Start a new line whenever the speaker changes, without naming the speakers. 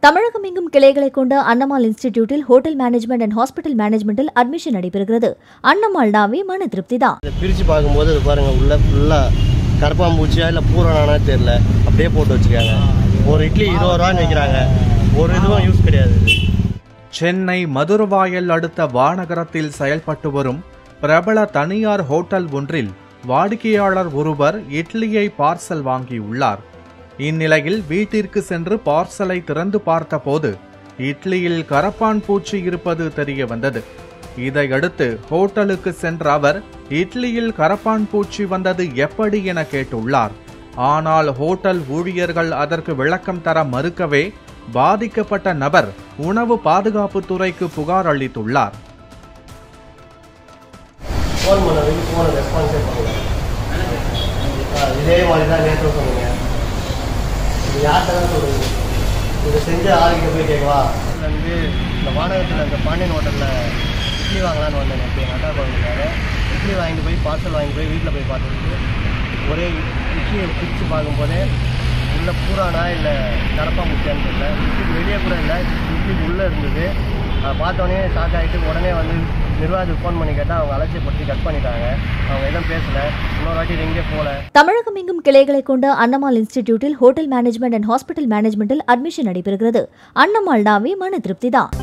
தமிழகம் எங்கும் கிளைகளை கொண்ட அன்னமால் இன்ஸ்டிடியூட்டில் ஹோட்டல் மேனேஜ்மெண்ட் அண்ட் ஹாஸ்பிட்டல் மேனேஜ்மெண்டில் அட்மிஷன் நடைபெறுகிறது. அன்னமால்னாவே மன திருப்தி தான்.
பிரிச்சு பார்க்கும்போது இது பாருங்க, உள்ள ஃபுல்லா கரப்பாம்பூச்சியா இல்ல பூரணானா தெரியல, அப்படியே போட்டு வச்சிருக்காங்க. ஒரு இட்லி 20 ரூபான்னு விற்கிறாங்க. ஒரு இதுவும் யூஸ் கிடையாது.
சென்னை மதுரவாயல் அடுத்த வானகரத்தில் செயல்பட்டு வரும் பிரபல தனியார் ஹோட்டல் ஒன்றில் வாடிக்கையாளர் ஒருவர் இட்லியை பார்சல் வாங்கியுள்ளார். இந்நிலையில் வீட்டிற்கு சென்று பார்சலை திறந்து பார்த்தபோது இட்லியில் கரப்பான் பூச்சி இருப்பது தெரிய வந்தது. இதையடுத்து ஹோட்டலுக்கு சென்ற அவர் இட்லியில் கரப்பான் பூச்சி வந்தது எப்படி என கேட்டுள்ளார். ஆனால் ஹோட்டல் ஊழியர்கள் அதற்கு விளக்கம் தர மறுக்கவே பாதிக்கப்பட்ட நபர் உணவு பாதுகாப்பு துறைக்கு புகார் அளித்துள்ளார்.
யார்கிட்ட சொல்லுங்க, இதை செஞ்ச ஆளுகிட்ட போய் கேட்கவா? வந்து இந்த வானகத்தில் இந்த பாண்டியன் ஹோட்டலில் இட்லி வாங்கலான்னு வந்தேன். இப்போ எங்கள் அக்கா குழந்தைக்காக இட்லி வாங்கிட்டு போய் பார்சல் வாங்கிட்டு போய் வீட்டில் போய் பார்த்துட்டு ஒரே இட்லியை பிரித்து பார்க்கும்போதே உள்ள பூரானா இல்லை கரப்பாம்பூச்சியான்னு தெரியல. இட்லிக்கு வெளியே கூட இல்லை, இட்லிக்கு உள்ளே இருந்தது. அதை பார்த்தோன்னே ஷாக் ஆகிட்டு உடனே வந்து நிர்வாகத்துக்கு ஃபோன் பண்ணி கேட்டால் அவங்க அலட்சியப்படுத்தி கட் பண்ணிட்டாங்க. அவங்க எதுவும் பேசல. இன்னொரு வாட்டி எங்கே போகல.
தமிழகம் எங்கும் கிளைகளை கொண்ட அன்னமால் இன்ஸ்டிடியூட்டில் ஹோட்டல் மேனேஜ்மெண்ட் அண்ட் ஹாஸ்பிட்டல் மேனேஜ்மெண்டில் அட்மிஷன் நடைபெறுகிறது. அன்னமால்னாவே மன திருப்தி தான்.